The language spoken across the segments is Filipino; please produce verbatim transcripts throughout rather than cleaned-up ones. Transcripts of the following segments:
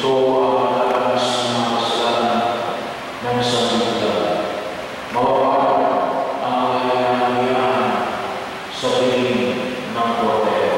Ito ang lakas ng mga kasalanan ng sanlibutan. Mawawala ang kahihiyan sa piling ng Kordero.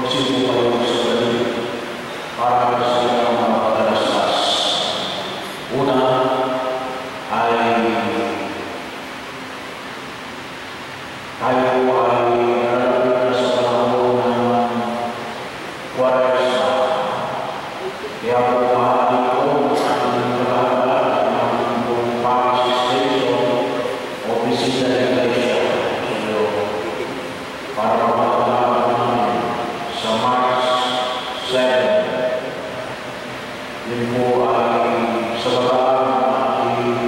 magsipo kayo sa galing para sa ilang mga pagkalastas. Una ay tayo ay narapit na sa panahon ng Kwaresma. Kaya po mahali ko ang pagkakalaan ng buong parish station o bisita ng iglesia para mapagkakalaan namin sa March seventh. Yun po ay sa bataan ng ating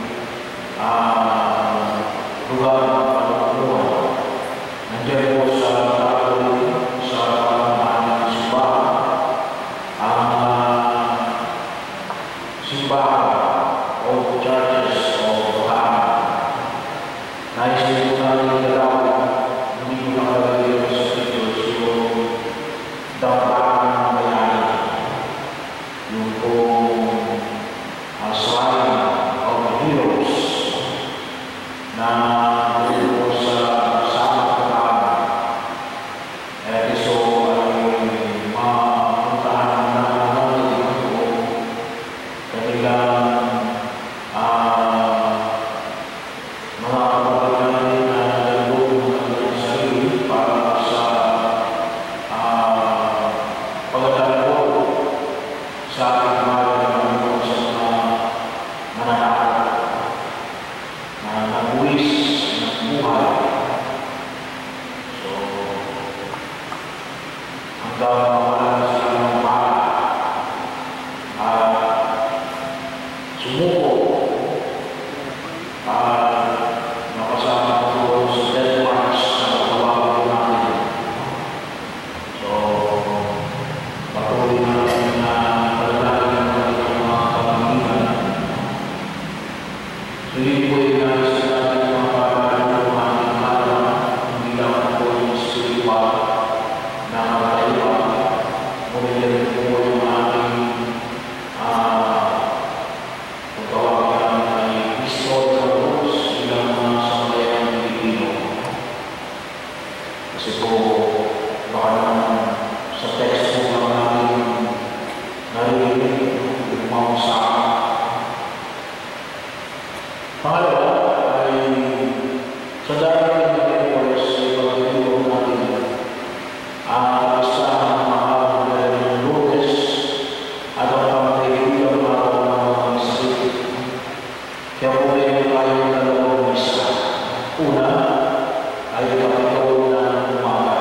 uh, lugar ng pagkakuhan. Nandiyan po sa Catholic, sa pangalaman ng simbahan, ang uh, simbahan o churches o bataan. Naisip po natin galawan, hindi ko nakalagay sa pictures yung dampaan ng bayani. Yung pong uh, shrine of the heroes na doon po sa sama bataan. Eh, so ay mapuntahan na naman ito kanilang uh, mga kapagalan na nalulong ng kanilang sarili para sa uh, pagkatalago sa ating mahal na Panginoon sa mga mananakot na nabuwis ng buhay. So, hanggang mawala sila ng para at sumuko at nakasama ko sa death march na matawagin ko natin. So, patuloy na natin na palalagin ng kanilang mga pamanggitan. So, yun po yung nais natin mga pagkakaan ng ating halaman, hindi lang po yung spiritual na kakaiba, ngunit yan po yung ating ah, kung tawagin namin ay historical roots bilang mga sambayanang Pilipino. Kasi po, baka naman sa text po lang natin narinig yung mga usama. Pangalawa ay sa darating na February sa pag-ibig natin ang listahan ng mga kapatid ng Lourdes at ang pangkaibigan ng mga sakit. Kaya po meron tayo ng dalawang lista. Una ay kapatid na umaga.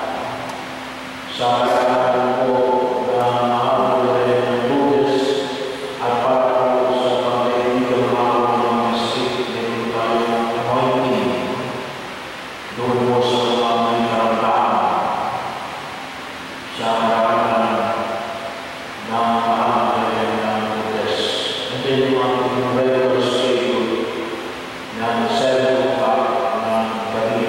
Sa kailangan po na mga kapatid ng Lourdes at para po sa pangkaibigan ng mga sakit, meron tayo anointing doon po sa mga may karamdaman sa harapan ng mahalaman ng Lourdes. And then yung ating regular schedule ng seven o'clock ng gabi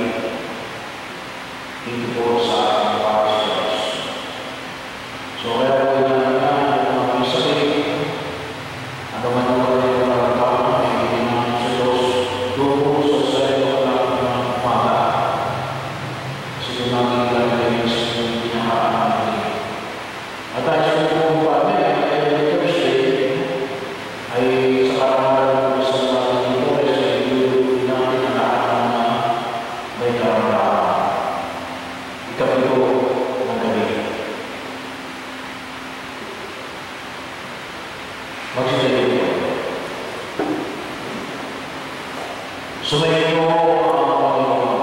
dito po sa ating parish church. So kaya po yung nangyayari ng mga may sakit, ano man yung mga karamdaman, ay hindi namin sa Diyos doon po sa seven o'clock ng umaga. Kasi doon namin ilalagay sa yung pinakaan natin. At tayo sa mga pati, ay Thursday, ay sa karamdaman ng isang natin dito, ay sa hindi natin ang naakaan na may karamdaman. Ikapito ng gabi. Magsitayo po. Sumayin mo ang Panginoon.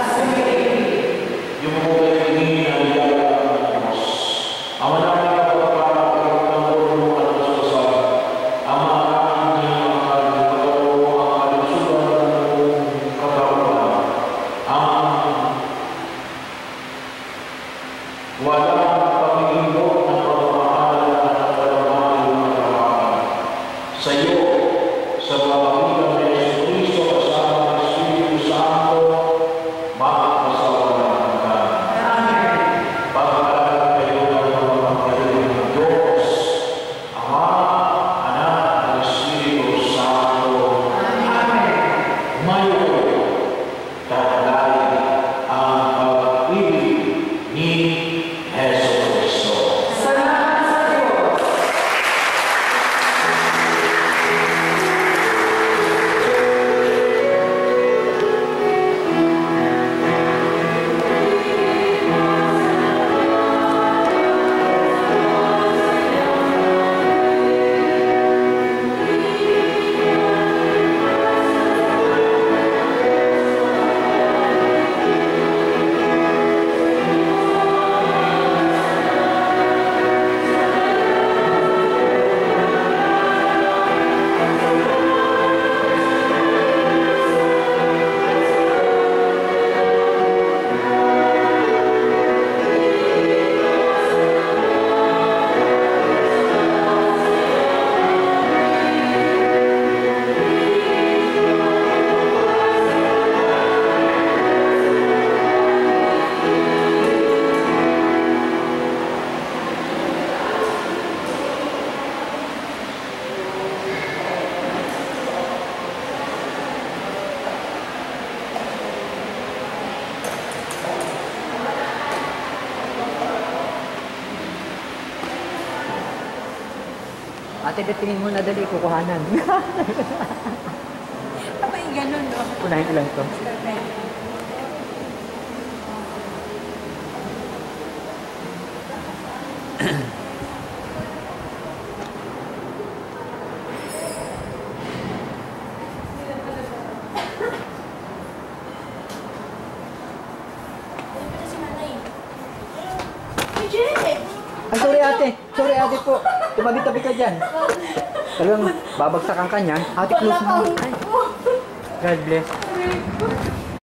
Yung po ay hingin ang hiyaya ng Diyos. Ang manaming kapagpapakit ng tulong at kasusap, ang maaaring niyang akal, pagkaroon ang kalusugan ng buong kagawaan, ang walang pag-iinot ng pagmamahal at pagmamahal ng kagawaan. Sa iyo, sa pamamagitan ng Jesucristo kasama ng Espiritu Santo, magpasawalan ang hanggan. Pagpalaran kayo ng mga pagkaroon ng Diyos, Ama, Anak, at Espiritu Santo. Amen. Umayo kayo, tatalay ang pag-ibig ni ate, tingin mo na dali, kukuhanan. Abay, ganun, no? Unahin ko lang to. Ay, sorry ate. Sorry ate po. Tumabi-tabi ka dyan. Talagang babagsakan ka niyan. Ate, close mo. Ay. God bless.